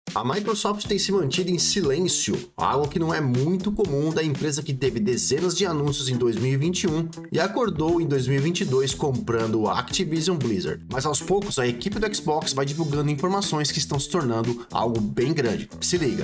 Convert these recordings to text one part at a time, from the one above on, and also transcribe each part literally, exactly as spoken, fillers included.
A Microsoft tem se mantido em silêncio, algo que não é muito comum da empresa que teve dezenas de anúncios em dois mil e vinte e um e acordou em dois mil e vinte e dois comprando a Activision Blizzard. Mas aos poucos a equipe do Xbox vai divulgando informações que estão se tornando algo bem grande. Se liga!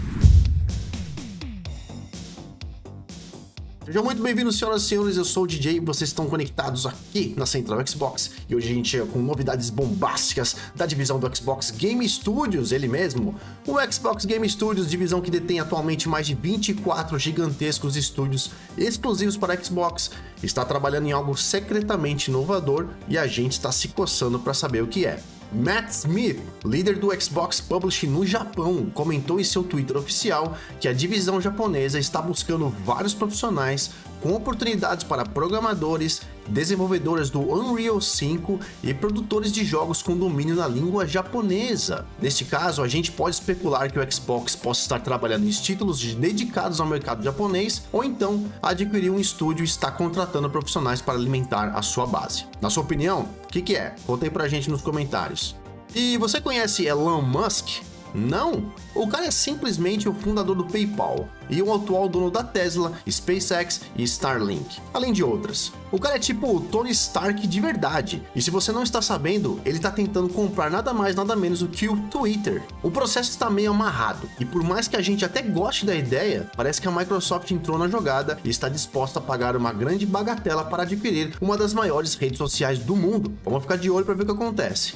Sejam muito bem-vindos, senhoras e senhores, eu sou o D J e vocês estão conectados aqui na Central Xbox. E hoje a gente chega com novidades bombásticas da divisão do Xbox Game Studios, ele mesmo. O Xbox Game Studios, divisão que detém atualmente mais de vinte e quatro gigantescos estúdios exclusivos para Xbox, está trabalhando em algo secretamente inovador e a gente está se coçando para saber o que é. Matt Smith, líder do Xbox Publishing no Japão, comentou em seu Twitter oficial que a divisão japonesa está buscando vários profissionais com oportunidades para programadores, desenvolvedores do Unreal cinco e produtores de jogos com domínio na língua japonesa. Neste caso, a gente pode especular que o Xbox possa estar trabalhando em títulos dedicados ao mercado japonês ou então adquirir um estúdio e estar contratando profissionais para alimentar a sua base. Na sua opinião, o que, que é? Conta aí pra gente nos comentários. E você conhece Elon Musk? Não? O cara é simplesmente o fundador do PayPal e o atual dono da Tesla, SpaceX e Starlink, além de outras. O cara é tipo o Tony Stark de verdade, e se você não está sabendo, ele está tentando comprar nada mais nada menos do que o Twitter. O processo está meio amarrado, e por mais que a gente até goste da ideia, parece que a Microsoft entrou na jogada e está disposta a pagar uma grande bagatela para adquirir uma das maiores redes sociais do mundo. Vamos ficar de olho para ver o que acontece.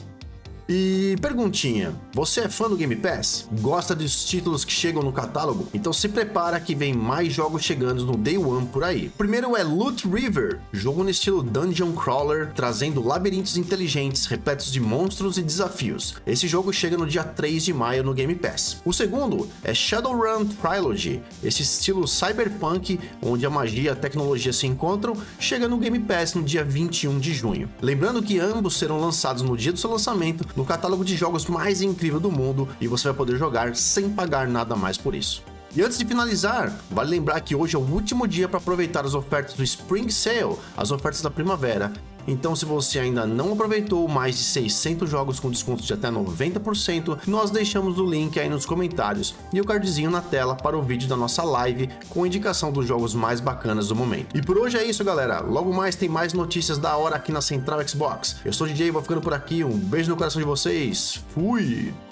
E perguntinha, você é fã do Game Pass? Gosta dos títulos que chegam no catálogo? Então se prepara que vem mais jogos chegando no Day One por aí. O primeiro é Loot River, jogo no estilo Dungeon Crawler, trazendo labirintos inteligentes, repletos de monstros e desafios. Esse jogo chega no dia três de maio no Game Pass. O segundo é Shadowrun Trilogy, esse estilo cyberpunk, onde a magia e a tecnologia se encontram, chega no Game Pass no dia vinte e um de junho. Lembrando que ambos serão lançados no dia do seu lançamento, no catálogo de jogos mais incrível do mundo, e você vai poder jogar sem pagar nada mais por isso. E antes de finalizar, vale lembrar que hoje é o último dia para aproveitar as ofertas do Spring Sale, as ofertas da primavera. Então, se você ainda não aproveitou mais de seiscentos jogos com desconto de até noventa por cento, nós deixamos o link aí nos comentários e o cardzinho na tela para o vídeo da nossa live com indicação dos jogos mais bacanas do momento. E por hoje é isso, galera. Logo mais tem mais notícias da hora aqui na Central Xbox. Eu sou o D J, vou ficando por aqui. Um beijo no coração de vocês. Fui!